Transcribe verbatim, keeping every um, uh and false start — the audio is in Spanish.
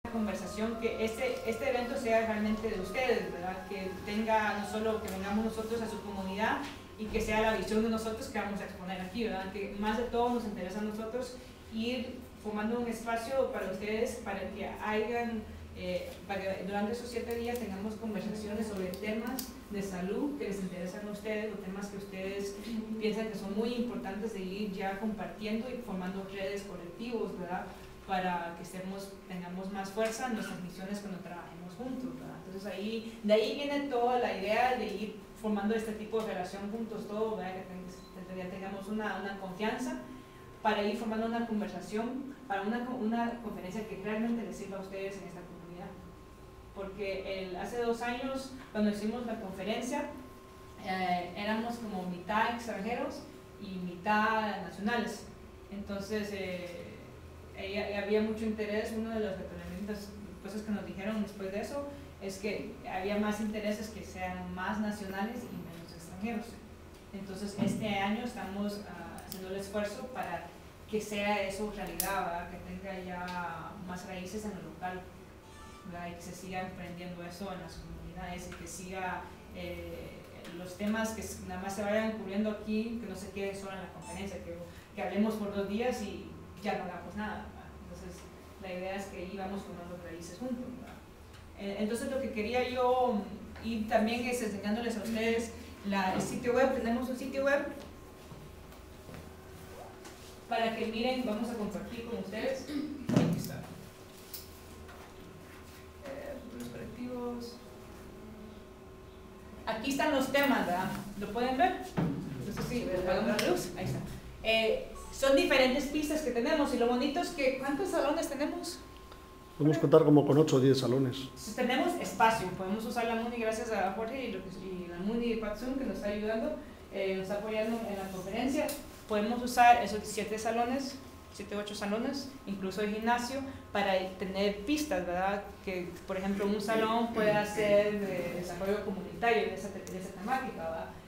conversación, que este, este evento sea realmente de ustedes, ¿verdad? Que tenga, no solo que vengamos nosotros a su comunidad y que sea la visión de nosotros que vamos a exponer aquí, ¿verdad? Que más de todo nos interesa a nosotros ir formando un espacio para ustedes, para que hagan, eh, para que durante esos siete días tengamos conversaciones sobre temas de salud que les interesan a ustedes, o temas que ustedes piensan que son muy importantes de ir ya compartiendo y formando redes colectivos, ¿verdad? Para que estemos, tengamos más fuerza en nuestras misiones cuando trabajemos juntos, ¿verdad? Entonces ahí, de ahí viene toda la idea de ir formando este tipo de relación juntos todos, ¿verdad? Que ya tengamos una, una confianza para ir formando una conversación, para una, una conferencia que realmente les sirva a ustedes en esta comunidad. Porque el, hace dos años, cuando hicimos la conferencia, eh, éramos como mitad extranjeros y mitad nacionales. Entonces, eh, había mucho interés. Uno de los determinantes, cosas que nos dijeron después de eso, es que había más intereses que sean más nacionales y menos extranjeros. Entonces, este año estamos uh, haciendo el esfuerzo para que sea eso realidad, ¿verdad? Que tenga ya más raíces en lo local, ¿verdad? Y que se siga emprendiendo eso en las comunidades y que siga eh, los temas que nada más se vayan cubriendo aquí, que no se quede solo en la conferencia, que, que hablemos por dos días y ya no hagamos nada, ¿verdad? Entonces la idea es que íbamos formando raíces juntos, ¿verdad? Entonces lo que quería yo y también es enseñándoles a ustedes la, el sitio web. Tenemos un sitio web para que miren, vamos a compartir con ustedes. Aquí está. Eh, los colectivos. Aquí están los temas, ¿verdad? ¿Lo pueden ver? Entonces sí, apagamos la luz. Ahí está. Eh, son diferentes pistas que tenemos y lo bonito es que ¿cuántos salones tenemos? Podemos contar como con ocho o diez salones. Entonces, tenemos espacio, podemos usar la MUNI gracias a Jorge y, y la MUNI de Patzum que nos está ayudando, eh, nos está apoyando en la conferencia. Podemos usar esos siete salones, siete o ocho salones, incluso el gimnasio, para tener pistas, ¿verdad? Que, por ejemplo, un salón pueda ser de desarrollo comunitario de esa, de esa temática, ¿verdad?